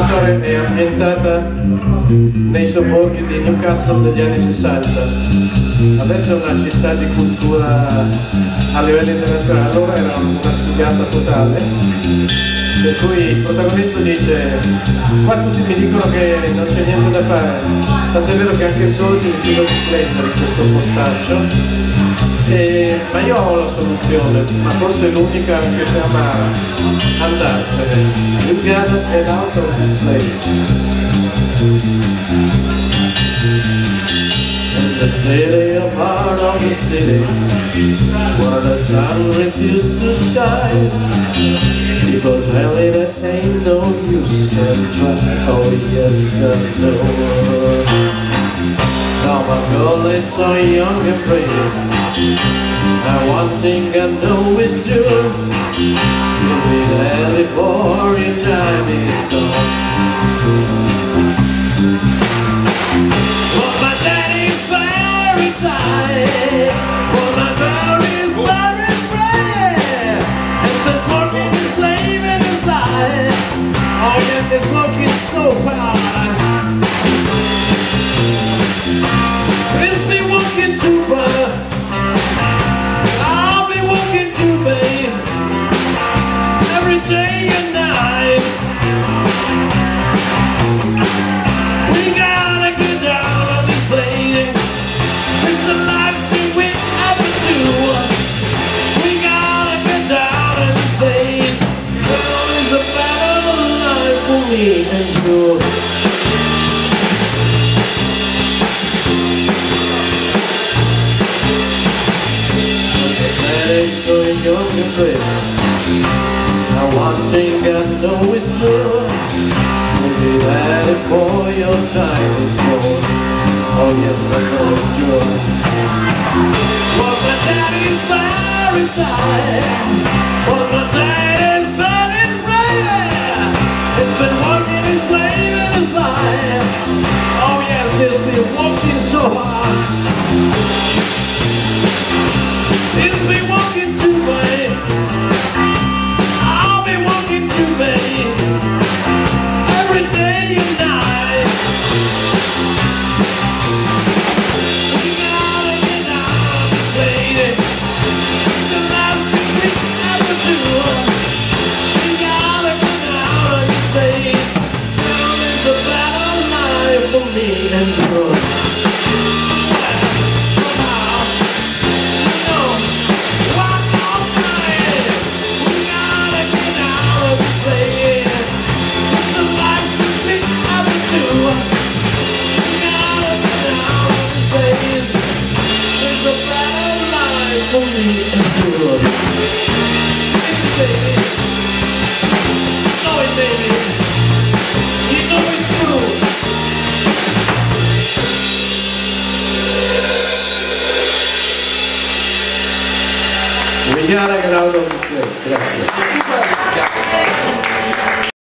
storia è ambientata nei sobborghi di Newcastle degli anni 60. Adesso è una città di cultura a livello internazionale, allora era una sfigata totale, per cui il protagonista dice: qua tutti mi dicono che non c'è niente da fare, tant'è vero che anche il sole si rifiuta di splendere in questo postaccio. Ma io ho la soluzione, ma forse l'unica che si ama andarsene. You gotta get out of this place. In the city, a part of the city where the sun refused to shine. People tell me that ain't no use, can try. Oh yes, I know. Now my girl is so young and pretty, and one thing I know is true: you'll be there before your time is done. Well, my daddy's very tired, well, my girl is very brave, and there's working and slaving his life. Oh yes, it's working so hard. It's me walking to her, I'll be walking to me every day and night. We gotta get out of this place. It's a life that we have to do. We gotta get out of this place. Well, it's a better life for me and you. So young and brave. Now one thing I know is true: you'll be there before your time is gone. Oh yes, I know it's true. Well, my daddy's very tired, well, my daddy's very brave. He's been working his slave in his life. Oh yes, he's been working so hard. It's me walking to me, I'll be walking to me every day and night. We gotta get out of this lady. It's the last thing we ever do. We gotta get out of this place. Now there's a better life for me and you. For me and you, baby. Know it, baby. You know it's true. We gotta get out of this place. Grazie.